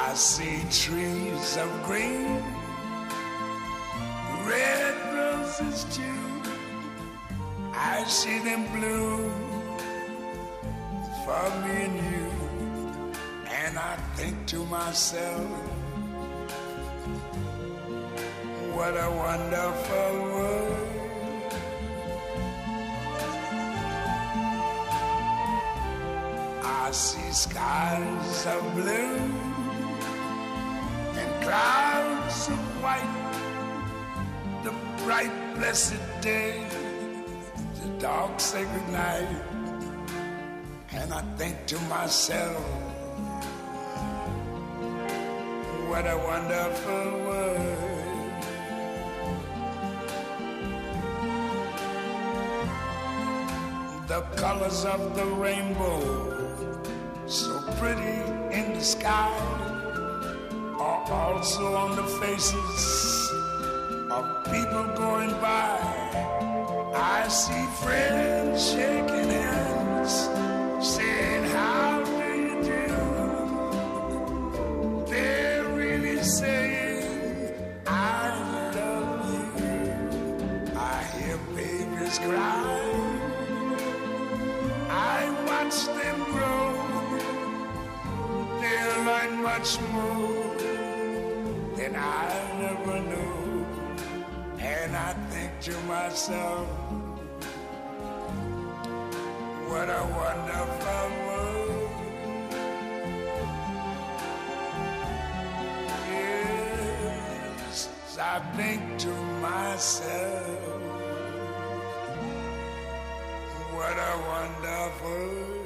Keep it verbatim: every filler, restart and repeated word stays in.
I see trees of green, red roses too. I see them bloom for me and you. And I think to myself, what a wonderful world. I see skies of blue and clouds of white, the bright blessed day, the dark sacred night. And I think to myself, what a wonderful world. The colors of the rainbow, so pretty in the sky, are also on the faces of people going by. I see friends shaking hands, saying, how do you do? They're really saying, I love you. I hear babies cry, I watch them grow. They'll learn much more than I never knew. And I think to myself, what a wonderful world. Yes, I think to myself, what a wonderful